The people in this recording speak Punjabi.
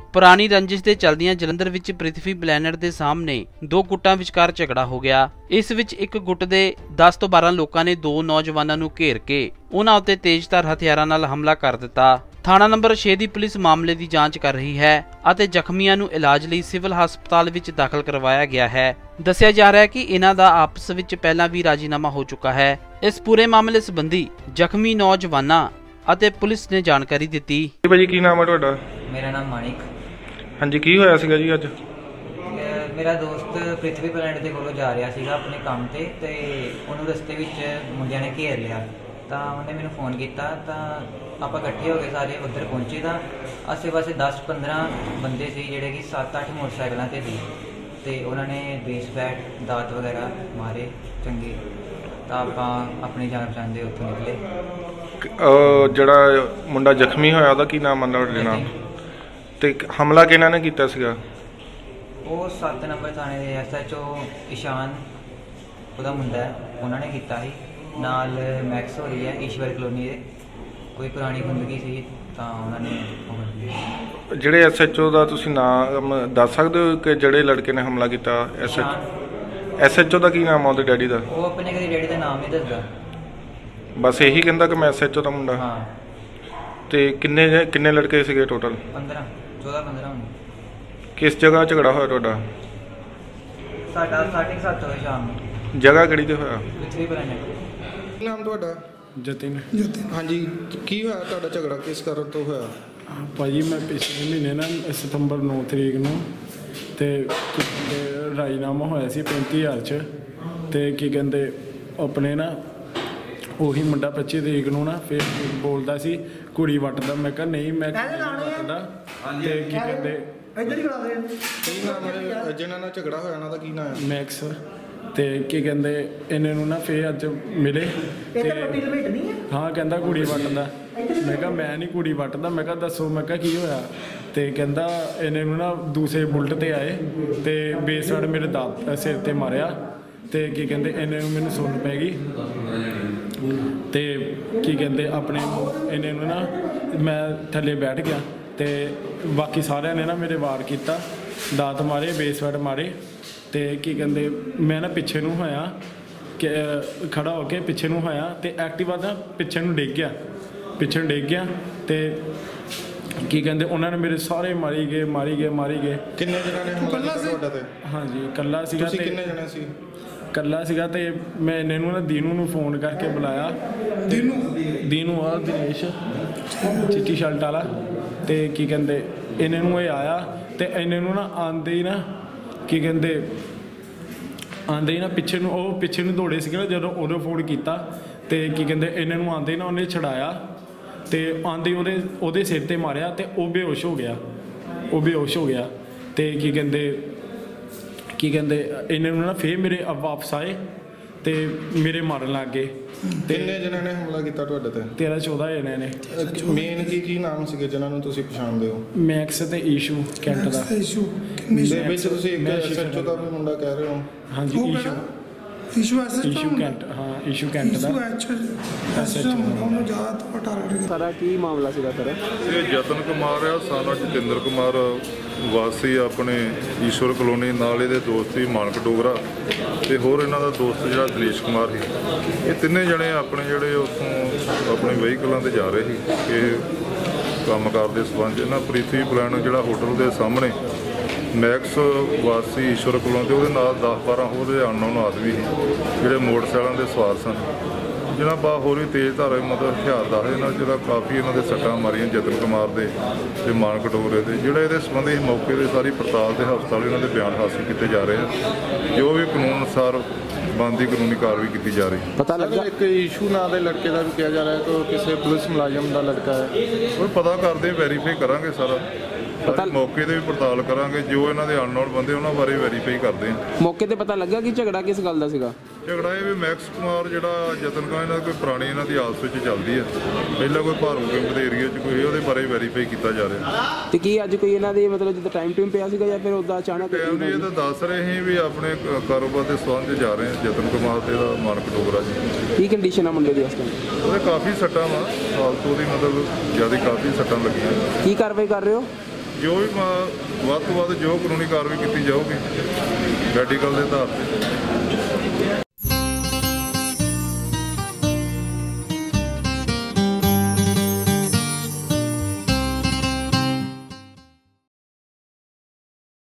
पुरानी रंजिश के चलदियां जलंधर विच पृथ्वी प्लैनेट के सामने दो गुट्टां विचकार झगड़ा हो गया। इस विच एक गुट के 10 ਤੋਂ 12 लोगों ने दो नौजवानों नूं घेर के उन्हां उत्ते तेजधार हथियारां नाल हमला कर दिता। थाना नंबर 6 की पुलिस मामले की जांच कर रही है और जख्मियों नूं इलाज लई सिविल हस्पताल विच दाखिल करवाया गया है। दस्सिया जा रहा है कि इन्हां दा आपस विच पहलां भी राजीनामा हो चुका है। इस पूरे मामले संबंधी जख्मी नौजवानां ਅਤੇ पुलिस ने जानकारी दी। भाजी की नाम है तुहाडा? मेरा नाम मानिक। हाँ जी, की होया सीगा जी अज? मेरा दोस्त पृथ्वी प्लैनेट के कोलों जा रहा सीगा अपने काम ते उन्होंने रस्ते विच मुंडियां ने घेर लिया तो उन्हें मैंने फोन किया तो आप इकट्ठे हो गए सारे उधर पहुंचे तो आसे पासे 10-15 बंदे से जिहड़े कि 7-8 मोटरसाइकिलों से सी तो उन्होंने बेस बैट दात वगैरह मारे चंगे तो आप अपनी जान बचाते उत्थों निकले। जड़ा मुंडा जख्मी होया ओहदा की नाम है? ते हमला किहਨਾਂ ने कीता सीगा? वो 7 नंबर थाने के SHO ईशान उहदा मुंडा है, उन्होंने किया ही नाल मैक्स हो रही है ईश्वर कलोनी दे कोई पुरानी जिंदगी सी तो उन्होंने ਜਿਹੜੇ SHO ਦਾ ਤੁਸੀਂ ਨਾਮ ਦੱਸ ਸਕਦੇ ਹੋ ਕਿ ਜਿਹੜੇ ਲੜਕੇ ਨੇ ਹਮਲਾ ਕੀਤਾ? SHO ਦਾ ਕੀ ਨਾਮ ਆ ਉਹਦੇ ਡੈਡੀ ਦਾ? ਉਹ ਆਪਣੇ ਕਦੇ ਡੈਡੀ ਦਾ ਨਾਮ ਨਹੀਂ ਦੱਸਦਾ, ਬਸ ਇਹੀ ਕਹਿੰਦਾ ਕਿ ਮੈਂ SHO ਦਾ ਮੁੰਡਾ। ਹਾਂ। ਤੇ ਕਿੰਨੇ ਲੜਕੇ ਸੀਗੇ ਟੋਟਲ? 14-15 ਹੋਣੇ। किस जगह झगड़ा होया ਤੁਹਾਡਾ? ਸਾਡਾ 7:30 ਵਜੇ ਸ਼ਾਮ ਨੂੰ। जगह ਕਿਹੜੀ ਤੇ ਹੋਇਆ? ਪ੍ਰਿਥਵੀ ਪਲੈਨੇਟ। ਕੀ ਨਾਮ ਤੁਹਾਡਾ? जतिन। ਹਾਂਜੀ, ਕੀ ਹੋਇਆ ਤੁਹਾਡਾ ਝਗੜਾ ਕਿਸ ਕਾਰਨ ਤੋਂ ਹੋਇਆ? भाजी मैं पिछले महीने ना सितंबर 9 तरीक ਨੂੰ ਤੇ ਰਾਜੀਨਾਮਾ ਹੋਇਆ ਸੀ 35,000 ਚ ਤੇ ਕੀ ਕਹਿੰਦੇ ਆਪਣੇ ਨਾ ਉਹੀ ਮੁੰਡਾ 25 ਤਰੀਕ ਨੂੰ ਨਾ ਫਿਰ ਬੋਲਦਾ ਸੀ ਕੁੜੀ ਵੱਟਦਾ। ਮੈਂ ਕਿਹਾ ਨਹੀਂ ਮੈਂ ਵੱਟਦਾ ਤੇ ਕੀ ਕਹਿੰਦੇ ਇੱਧਰ ਹੀ ਕਰਾ ਦੇ। ਕੀ ਨਾਮ ਹੈ ਜਿਹਨਾਂ ਨਾਲ ਝਗੜਾ ਹੋਇਆ ਉਹਨਾਂ ਦਾ ਕੀ ਨਾਮ ਹੈ? ਮੈਕਸ। ਤੇ ਕੀ ਕਹਿੰਦੇ ਇਹਨਾਂ ਨੂੰ ਨਾ ਫਿਰ ਅੱਜ ਮਿਲੇ ਤੇ ਹਾਂ ਕਹਿੰਦਾ ਕੁੜੀ ਵੱਟਦਾ। ਮੈਂ ਕਿਹਾ ਮੈਂ ਨਹੀਂ ਕੁੜੀ ਵੱਟਦਾ। ਮੈਂ ਕਿਹਾ ਦੱਸੋ, ਮੈਂ ਕਿਹਾ ਕੀ ਹੋਇਆ? ਤੇ ਕਹਿੰਦਾ ਇਹਨਾਂ ਨੂੰ ਨਾ ਦੂਸਰੇ ਬੁਲਟ ਤੇ ਆਏ ਤੇ ਬੇਸਵੜ ਮੇਰੇ ਦਾਤ ਸਿਰ ਤੇ ਮਾਰਿਆ ਤੇ ਕੀ ਕਹਿੰਦੇ ਇਹਨਾਂ ਨੂੰ ਮੈਨੂੰ ਸੁੰਨ ਪੈ ਗਈ ਤੇ ਕੀ ਕਹਿੰਦੇ ਆਪਣੇ ਇਹਨਾਂ ਨੂੰ ਨਾ ਮੈਂ ਥੱਲੇ ਬੈਠ ਗਿਆ ਤੇ ਬਾਕੀ ਸਾਰਿਆਂ ਨੇ ਨਾ ਮੇਰੇ ਵਾਰ ਕੀਤਾ, ਦਾਤ ਮਾਰੇ, ਬੇਸਵੜ ਮਾਰੇ ਤੇ ਕੀ ਕਹਿੰਦੇ ਮੈਂ ਨਾ ਪਿੱਛੇ ਨੂੰ ਹੋਇਆ ਕਿ ਖੜਾ ਹੋ ਕੇ ਪਿੱਛੇ ਨੂੰ ਹੋਇਆ ਤੇ ਐਕਟਿਵਾ ਦਾ ਪਿੱਛੇ ਨੂੰ ਡਿੱਗ ਗਿਆ ਤੇ ਕੀ ਕਹਿੰਦੇ ਉਹਨਾਂ ਨੇ ਮੇਰੇ ਸਾਰੇ ਮਾਰੀ ਗਏ। ਕਿੰਨੇ ਜਣਾਂ ਨੇ ਹਮਲਾ ਕੀਤਾ ਤੁਹਾਡੇ ਤੇ? ਹਾਂਜੀ, ਇਕੱਲਾ ਸੀਗਾ। ਤੁਸੀਂ ਕਿੰਨੇ ਜਣੇ ਸੀ? ਇਕੱਲਾ ਸੀਗਾ ਤੇ ਮੈਂ ਇਹਨਾਂ ਨੂੰ ਨਾ ਦੀਨੂ ਨੂੰ ਫੋਨ ਕਰਕੇ ਬੁਲਾਇਆ। ਦੀਨੂ ਆ ਦਿਨੇਸ਼ ਚਿੱਟੀ ਸ਼ਰਟ ਵਾਲਾ ਤੇ ਕੀ ਕਹਿੰਦੇ ਇਹਨਾਂ ਨੂੰ ਇਹ ਆਇਆ ਤੇ ਇਹਨਾਂ ਨੂੰ ਨਾ ਆਂਦੇ ਹੀ ਨਾ ਕੀ ਕਹਿੰਦੇ ਪਿੱਛੇ ਨੂੰ ਦੌੜੇ ਸੀਗੇ ਨਾ ਜਦੋਂ ਉਹਨੇ ਫੋਨ ਕੀਤਾ ਤੇ ਕੀ ਕਹਿੰਦੇ ਇਹਨਾਂ ਨੂੰ ਆਂਦੇ ਨਾ ਉਹਨੇ ਛਡਾਇਆ ਤੇ ਆਂਦੇ ਉਹਦੇ ਸਿਰ ਤੇ ਮਾਰਿਆ ਤੇ ਉਹ ਬੇਹੋਸ਼ ਹੋ ਗਿਆ ਤੇ ਕੀ ਕਹਿੰਦੇ ਇਹਨਾਂ ਨੂੰ ਨਾ ਫੇਰ ਮੇਰੇ ਵਾਪਸ ਆਏ ਤੇ ਮੇਰੇ ਮਾਰਨ ਲੱਗ ਗਏ। ਕਿੰਨੇ ਜਣਾਂ ਨੇ ਹਮਲਾ ਕੀਤਾ ਤੁਹਾਡੇ ਤੇ? 13-14 ਜਣੇ ਨੇ। ਮੇਨ ਕੀ ਨਾਮ ਸੀਗੇ ਜਿਨ੍ਹਾਂ ਨੂੰ ਤੁਸੀਂ ਪਛਾਣਦੇ ਹੋ? ਮੈਕਸ ਤੇ ਈਸ਼ੂ ਕੈਂਟ ਦਾ। ਦੇ ਵਿੱਚ ਤੁਸੀਂ ਇੱਕ SHO ਦਾ ਵੀ ਮੁੰਡਾ ਕਹਿ ਰਹੇ ਹੋ? ਹਾਂਜੀ, ਈਸ਼ੂ ਕੈਂਟ। ਹਾਂ, ਈਸ਼ੂ ਕੈਂਟ ਦਾ ਸਾਰਾ ਕੀ ਮਾਮਲਾ ਸੀਗਾ ਸਰ? ਇਹ ਜਤਨ ਕੁਮਾਰ ਆ, ਸਾਰਾ ਜਤਿੰਦਰ ਕੁਮਾਰ ਵਾਸੀ ਆਪਣੇ ਈਸ਼ਵਰ ਕਲੋਨੀ, ਨਾਲ ਇਹਦੇ ਦੋਸਤ ਸੀ ਮਾਨਕ ਡੋਗਰਾ ਤੇ ਹੋਰ ਇਹਨਾਂ ਦਾ ਦੋਸਤ ਜਿਹੜਾ ਦਿਨੇਸ਼ ਕੁਮਾਰ ਸੀ। ਇਹ ਤਿੰਨੇ ਜਣੇ ਆਪਣੇ ਜਿਹੜੇ ਉੱਥੋਂ ਆਪਣੇ ਵਹੀਕਲਾਂ ਤੇ ਜਾ ਰਹੇ ਸੀ ਇਹ ਕੰਮਕਾਰ ਦੇ ਸੰਬੰਧ ਇਹਨਾਂ ਪ੍ਰਿਥਵੀ ਪਲੈਨ ਜਿਹੜਾ ਹੋਟਲ ਦੇ ਸਾਹਮਣੇ ਮੈਕਸ ਵਾਸੀ ਈਸ਼ਵਰ ਕੋਲੋਂ ਤੇ ਉਹਦੇ ਨਾਲ 10-12 ਹੋਰ ਅਨਨੋਨ ਆਦਮੀ ਸੀ ਜਿਹੜੇ ਮੋਟਰਸਾਈਕਲਾਂ ਦੇ ਸਵਾਰ ਸਨ, ਜਿਹਨਾਂ ਬਾ ਹੋਰ ਵੀ ਤੇਜ਼ ਧਾਰ ਮਤਲਬ ਹਥਿਆਰ ਦਾ ਇਹਨਾਂ ਜਿਹੜਾ ਕਾਫੀ ਇਹਨਾਂ ਦੇ ਸੱਟਾਂ ਮਾਰੀਆਂ ਜਤਨ ਕੁਮਾਰ ਦੇ ਤੇ ਮਾਨਕ ਡੋਗਰੇ ਦੇ। ਜਿਹੜਾ ਇਹਦੇ ਸੰਬੰਧੀ ਮੌਕੇ ਦੇ ਸਾਰੀ ਪੜਤਾਲ ਤੇ ਹਸਪਤਾਲ ਇਹਨਾਂ ਦੇ ਬਿਆਨ ਹਾਸਲ ਕੀਤੇ ਜਾ ਰਹੇ ਹਨ, ਜੋ ਵੀ ਕਾਨੂੰਨ ਅਨੁਸਾਰ ਬਣਦੀ ਕਾਨੂੰਨੀ ਕਾਰਵਾਈ ਕੀਤੀ ਜਾ ਰਹੀ। ਪਤਾ ਲੱਗਾ ਇੱਕ ਈਸ਼ੂ ਨਾਂ ਦੇ ਲੜਕੇ ਦਾ ਵੀ ਕਿਹਾ ਜਾ ਰਿਹਾ ਹੈ ਕਿ ਕਿਸੇ ਪੁਲਿਸ ਮੁਲਾਜ਼ਮ ਦਾ ਲੜਕਾ ਹੈ। ਉਹ ਪਤਾ ਕਰਦੇ ਵੈਰੀਫਾਈ ਕਰਾਂਗੇ ਸਾਰਾ ਮੌਕੇ ਤੇ ਵੀ ਪੜਤਾਲ ਕਰਾਂਗੇ, ਜੋ ਇਹਨਾਂ ਦੇ ਅਨਨੋਨ ਬੰਦੇ ਉਹਨਾਂ ਬਾਰੇ ਵੈਰੀਫਾਈ ਕਰਦੇ ਹਾਂ। ਮੌਕੇ ਤੇ ਪਤਾ ਲੱਗਾ ਕਿ ਝਗੜਾ ਕਿਸ ਗੱਲ ਦਾ ਸੀਗਾ? ਝਗੜਾ ਇਹ ਵੀ ਮੈਕਸ ਕੁਮਾਰ ਜਿਹੜਾ ਜਤਨ ਕਾ ਇਹਨਾਂ ਕੋਈ ਪੁਰਾਣੀ ਇਹਨਾਂ ਦੀ ਆਪਸ ਵਿੱਚ ਚੱਲਦੀ ਹੈ, ਪਹਿਲਾਂ ਕੋਈ ਭਾਰੂ ਕੈਂਪ ਦੇ ਏਰੀਆ 'ਚ ਕੋਈ ਉਹਦੇ ਬਾਰੇ ਵੈਰੀਫਾਈ ਕੀਤਾ ਜਾ ਰਿਹਾ। ਤੇ ਕੀ ਅੱਜ ਕੋਈ ਇਹਨਾਂ ਦੀ ਮਤਲਬ ਜਿੱਦਾਂ ਟਾਈਮ ਪਿਆ ਸੀਗਾ ਜਾਂ ਫਿਰ ਉੱਦਾਂ ਅਚਾਨਕ? ਟਾਈਮ ਇਹ ਤਾਂ ਦੱਸ ਰਹੇ ਸੀ ਵੀ ਆਪਣੇ ਕਾਰੋਬਾਰ ਦੇ ਸੰਬੰਧ 'ਚ ਜਾ ਰਹੇ ਹਾਂ। ਜਤਨ ਕੁਮਾਰ ਤੇ ਇਹਦਾ ਮਾਨਕ ਡੋਗਰਾ ਜੀ। ਕੀ ਕੰਡੀਸ਼ਨ ਆ ਮੁੰਡੇ ਦੀ ਇਸ ਟਾਈਮ? ਉਹਦੇ ਕਾਫੀ ਸੱਟਾਂ ਵਾ, ਫਾਲਤੂ ਦੀ ਮਤਲਬ ਜ਼ਿਆਦਾ ਕਾਫੀ ਸੱਟਾਂ ਲੱਗੀਆਂ। ਕੀ ਕਾਰਵਾਈ ਕਰ ਰਹੇ ਹੋ? ਜੋ ਵੀ ਵੱਧ ਤੋਂ ਵੱਧ ਜੋ ਕਾਨੂੰਨੀ ਕਾਰਵਾਈ ਕੀਤੀ ਜਾਊਗੀ ਮੈਡੀਕਲ ਦੇ ਆਧਾਰ 'ਤੇ।